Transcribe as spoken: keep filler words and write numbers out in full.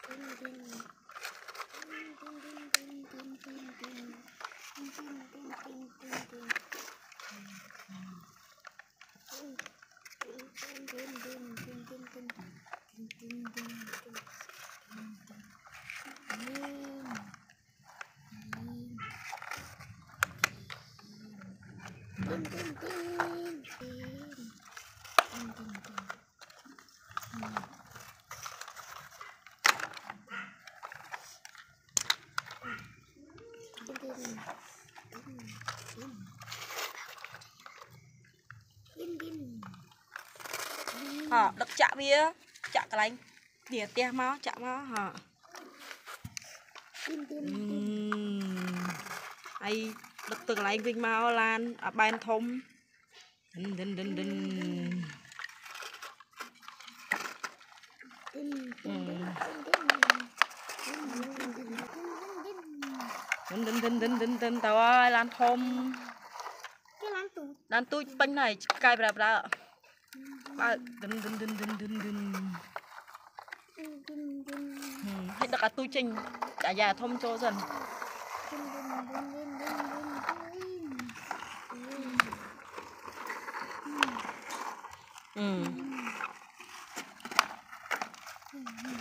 Hả, đập chạm bia, chạm cái lạnh, đĩa tia máu, chạm máu, hả? Ai đập từ cái lạnh vinh máu lan, à bàn thông, đinh đinh đinh đinh, đinh đinh đinh đinh đinh đinh tao ơi lan thông, lan tôi bánh này cay bra bra. Ba đinh đinh đinh đinh đinh đinh hết được cả tôi trình cả nhà thông cho dần ừ